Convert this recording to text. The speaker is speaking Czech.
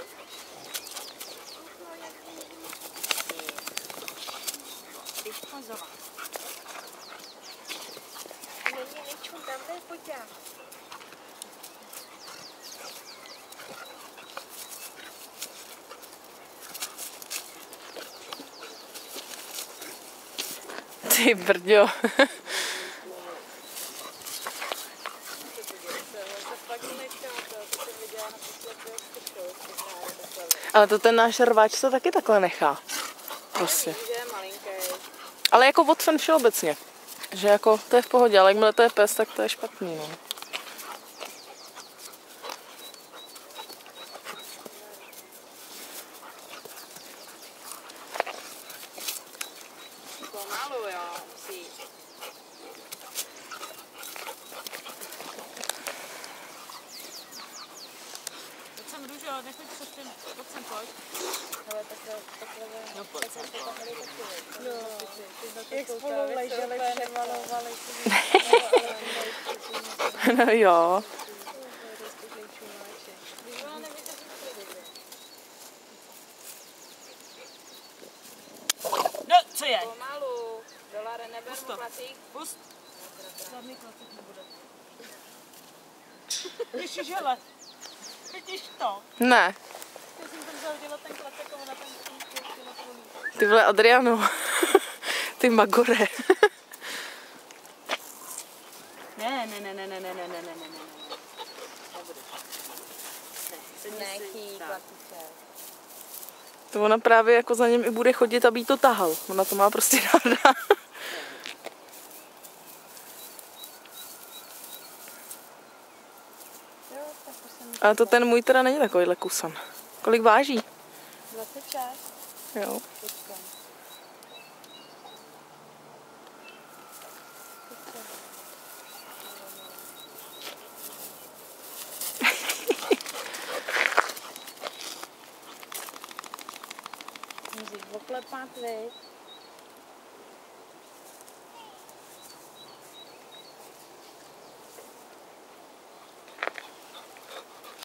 Vyškozovat. Není nečum, tam ne, pojď já. Ty brďo. Ale to ten náš rváč to taky takhle nechá. Prostě. Ale jako Watson všeobecně. Že jako to je v pohodě, ale jakmile to je pes, tak to je špatný, no. Pomalu, jo, musí. Pojď sem, Růžo, nechoď se tím, pojď sem, pojď. Ale takhle No pojď sem. jak spolu leželi, přemalovali. No jo. No, co je? Pomalu, dolare neber mu klasík. Pust. Žádný klasík nebude. Ježiš, hele. Vidíš to? Ne. Já jsem tam vzal dělat ten klacek a ona tam telefonu. Ty vole, Adriano. Ty magore. Ne. Nechý klasíček. To ona právě jako za ním i bude chodit, aby jí to tahal. Ona to má prostě ráda. Ale to ten můj teda není takovýhle kusan. Kolik váží? 26. Jo. Musíš oklepat, viď?